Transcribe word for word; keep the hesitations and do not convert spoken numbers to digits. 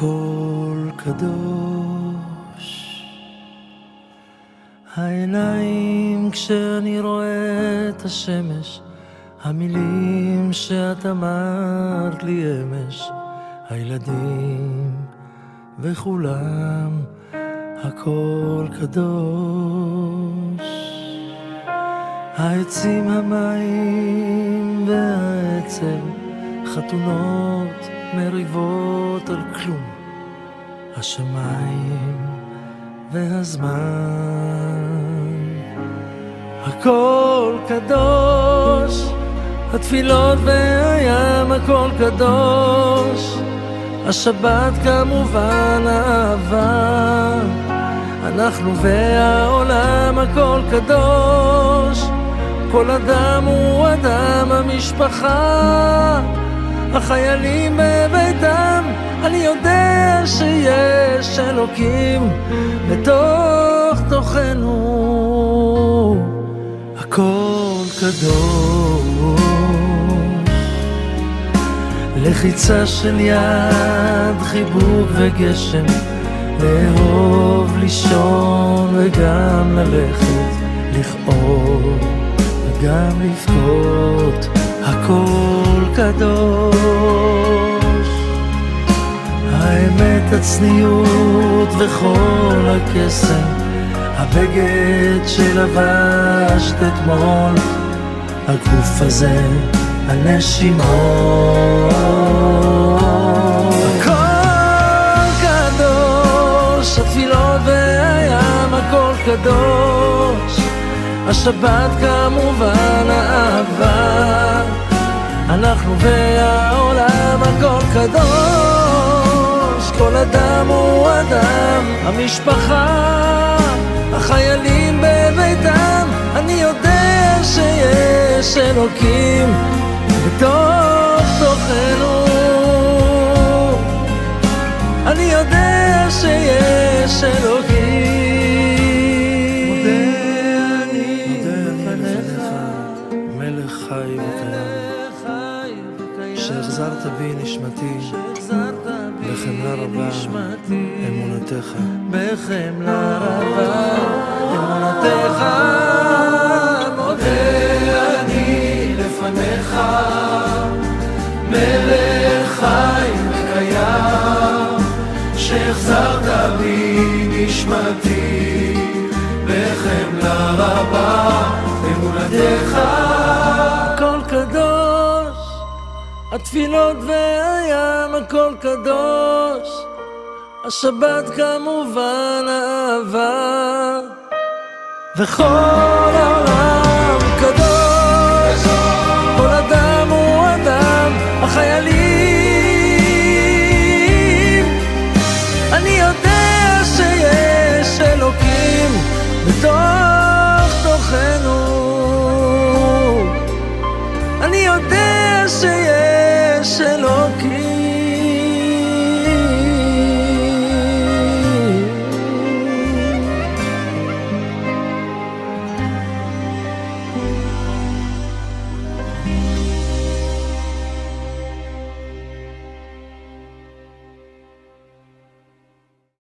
הכל קדוש. העיניים כשאני רואה את השמש, המילים שאת אמרת לי אמש, הילדים וכולם, הכל קדוש. העצים, המים והעצב, חתונות, מריבות על כלום, השמיים והזמן, הכל קדוש. התפילות והים, הכל קדוש. השבת כמובן האהבה, אנחנו והעולם, הכל קדוש. כל אדם הוא אדם, המשפחה, החיילים בביתם, אני יודע שיש אלוקים בתוך תוכנו, הכל קדוש. לחיצה של יד, חיבוק וגשם, לאהוב, לישון וגם ללכת, לכאוב וגם לבכות, הכל קדוש. האמת, הצניעות וכל הקסם, הבגד שלבשת אתמול, הגוף הזה, הנשימות, הכל קדוש. התפילות והים, הכל קדוש. השבת כמובן האהבה, אנחנו והעולם, הכל קדוש. כל אדם הוא אדם, המשפחה, החיילים בביתם, אני יודע שיש אלוקים בתוך תוכנו, אני יודע שיש אלוקים. חי וקיים, שהחזרת בי נשמתי, בחמלה רבה אמונתך, בחמלה רבה אמונתך. מודה אני לפניך, מלך חי וקיים, שהחזרת בי נשמתי, בחמלה רבה אמונתך. הכל קדוש, התפילות והים, הכל קדוש. השבת כמובן האהבה, וכל העולם